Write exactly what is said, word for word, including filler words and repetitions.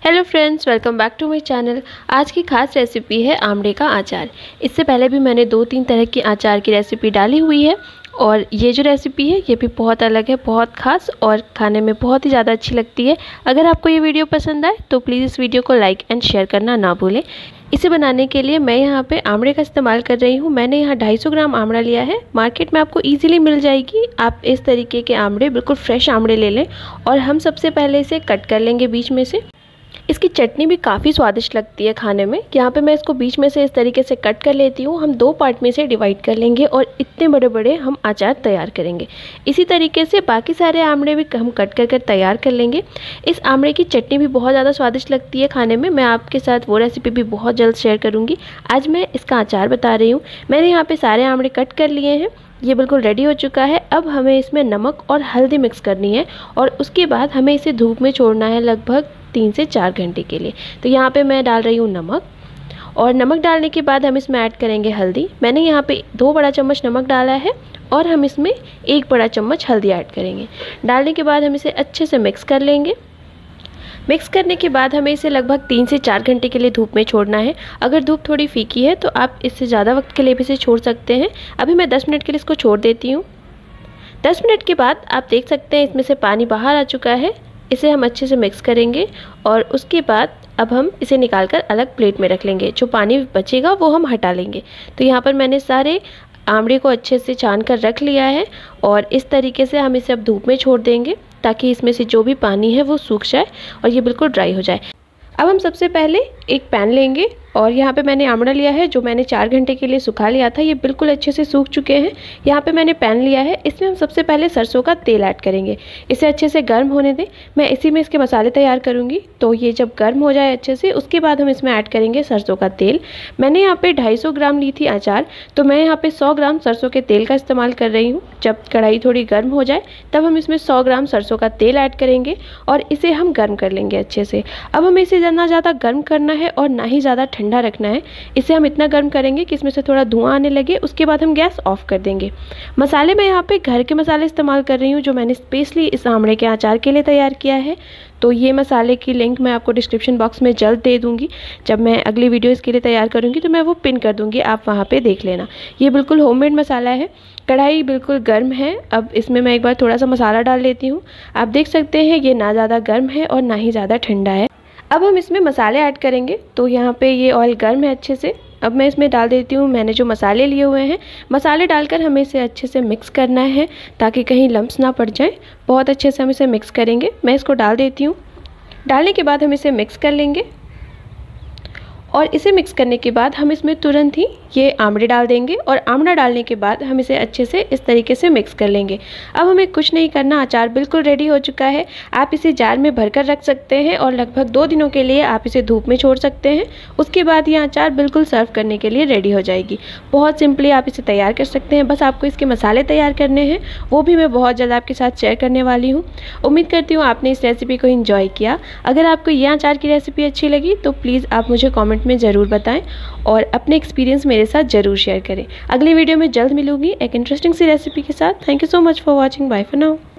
Hello friends, welcome back to my channel. आज की खास रेसिपी है आमड़े का अचार। इससे पहले भी मैंने दो तीन तरह की अचार की रेसिपी डाली हुई है और ये जो रेसिपी है ये भी बहुत अलग है, बहुत खास और खाने में बहुत ही ज़्यादा अच्छी लगती है। अगर आपको ये वीडियो पसंद आए तो प्लीज़ इस वीडियो को लाइक एंड शेयर करना ना भूलें। इसे बनाने के लिए मैं यहाँ पे आमड़े का इस्तेमाल कर रही हूँ। मैंने यहाँ दो सौ पचास ग्राम आमड़ा लिया है। मार्केट में आपको इजीली मिल जाएगी। आप इस तरीके के आमड़े, बिल्कुल फ्रेश आमड़े ले लें और हम सबसे पहले इसे कट कर लेंगे बीच में से। इसकी चटनी भी काफ़ी स्वादिष्ट लगती है खाने में। यहाँ पे मैं इसको बीच में से इस तरीके से कट कर लेती हूँ। हम दो पार्ट में से डिवाइड कर लेंगे और इतने बड़े बड़े हम अचार तैयार करेंगे। इसी तरीके से बाकी सारे आमड़े भी हम कट कर कर तैयार कर लेंगे। इस आमड़े की चटनी भी बहुत ज़्यादा स्वादिष्ट लगती है खाने में। मैं आपके साथ वो रेसिपी भी बहुत जल्द शेयर करूँगी। आज मैं इसका अचार बता रही हूँ। मैंने यहाँ पर सारे आमड़े कट कर लिए हैं। ये बिल्कुल रेडी हो चुका है। अब हमें इसमें नमक और हल्दी मिक्स करनी है और उसके बाद हमें इसे धूप में छोड़ना है लगभग तीन से चार घंटे के लिए। तो यहाँ पे मैं डाल रही हूँ नमक, और नमक डालने के बाद हम इसमें ऐड करेंगे हल्दी। मैंने यहाँ पे दो बड़ा चम्मच नमक डाला है और हम इसमें एक बड़ा चम्मच हल्दी ऐड करेंगे। डालने के बाद हम इसे अच्छे से मिक्स कर लेंगे। मिक्स करने के बाद हमें इसे लगभग तीन से चार घंटे के लिए धूप में छोड़ना है। अगर धूप थोड़ी फीकी है तो आप इससे ज़्यादा वक्त के लिए भी इसे छोड़ सकते हैं। अभी मैं दस मिनट के लिए इसको छोड़ देती हूँ। दस मिनट के बाद आप देख सकते हैं इसमें से पानी बाहर आ चुका है। इसे हम अच्छे से मिक्स करेंगे और उसके बाद अब हम इसे निकालकर अलग प्लेट में रख लेंगे। जो पानी बचेगा वो हम हटा लेंगे। तो यहाँ पर मैंने सारे आमड़े को अच्छे से छान कर रख लिया है और इस तरीके से हम इसे अब धूप में छोड़ देंगे ताकि इसमें से जो भी पानी है वो सूख जाए और ये बिल्कुल ड्राई हो जाए। अब हम सबसे पहले एक पैन लेंगे और यहाँ पे मैंने आमड़ा लिया है जो मैंने चार घंटे के लिए सुखा लिया था। ये बिल्कुल अच्छे से सूख चुके हैं। यहाँ पे मैंने पैन लिया है। इसमें हम सबसे पहले सरसों का तेल ऐड करेंगे। इसे अच्छे से गर्म होने दें। मैं इसी में इसके मसाले तैयार करूँगी। तो ये जब गर्म हो जाए अच्छे से, उसके बाद हम इसमें ऐड करेंगे सरसों का तेल। मैंने यहाँ पे ढाई सौ ग्राम ली थी अचार, तो मैं यहाँ पे सौ ग्राम सरसों के तेल का इस्तेमाल कर रही हूँ। जब कढ़ाई थोड़ी गर्म हो जाए तब हम इसमें सौ ग्राम सरसों का तेल ऐड करेंगे और इसे हम गर्म कर लेंगे अच्छे से। अब हमें इसे ना ज़्यादा गर्म करना है और ना ही ज़्यादा ठंडा रखना है। इसे हम इतना गर्म करेंगे कि इसमें से थोड़ा धुआं आने लगे। उसके बाद हम गैस ऑफ कर देंगे। मसाले मैं यहाँ पे घर के मसाले इस्तेमाल कर रही हूँ जो मैंने स्पेशली इस आमड़े के अचार के लिए तैयार किया है। तो ये मसाले की लिंक मैं आपको डिस्क्रिप्शन बॉक्स में जल्द दे दूँगी। जब मैं अगली वीडियो इसके लिए तैयार करूँगी तो मैं वो पिन कर दूँगी, आप वहाँ पर देख लेना। ये बिल्कुल होममेड मसाला है। कढ़ाई बिल्कुल गर्म है। अब इसमें मैं एक बार थोड़ा सा मसाला डाल लेती हूँ। आप देख सकते हैं ये ना ज़्यादा गर्म है और ना ही ज़्यादा ठंडा है। अब हम इसमें मसाले ऐड करेंगे। तो यहाँ पे ये ऑयल गर्म है अच्छे से। अब मैं इसमें डाल देती हूँ मैंने जो मसाले लिए हुए हैं। मसाले डालकर हमें इसे अच्छे से मिक्स करना है ताकि कहीं लम्स ना पड़ जाए। बहुत अच्छे से हम इसे मिक्स करेंगे। मैं इसको डाल देती हूँ। डालने के बाद हम इसे मिक्स कर लेंगे और इसे मिक्स करने के बाद हम इसमें तुरंत ही ये आमड़े डाल देंगे और आमड़ा डालने के बाद हम इसे अच्छे से इस तरीके से मिक्स कर लेंगे। अब हमें कुछ नहीं करना, अचार बिल्कुल रेडी हो चुका है। आप इसे जार में भरकर रख सकते हैं और लगभग दो दिनों के लिए आप इसे धूप में छोड़ सकते हैं। उसके बाद ये अचार बिल्कुल सर्व करने के लिए रेडी हो जाएगी। बहुत सिंपली आप इसे तैयार कर सकते हैं। बस आपको इसके मसाले तैयार करने हैं, वो भी मैं बहुत जल्द आपके साथ शेयर करने वाली हूँ। उम्मीद करती हूँ आपने इस रेसिपी को एंजॉय किया। अगर आपको यह अचार की रेसिपी अच्छी लगी तो प्लीज़ आप मुझे कॉमेंट में ज़रूर बताएं और अपने एक्सपीरियंस मेरे साथ ज़रूर शेयर करें। अगली वीडियो में जल्द मिलूंगी एक इंटरेस्टिंग सी रेसिपी के साथ। Thank you so much for watching. Bye for now.